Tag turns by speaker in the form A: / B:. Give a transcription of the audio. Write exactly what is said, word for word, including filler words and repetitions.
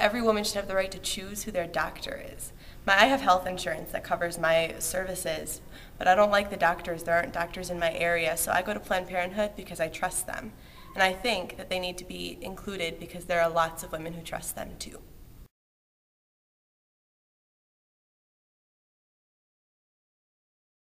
A: every woman should have the right to choose who their doctor is. My, I have health insurance that covers my services, but I don't like the doctors. There aren't doctors in my area, so I go to Planned Parenthood because I trust them. And I think that they need to be included because there are lots of women who trust them too.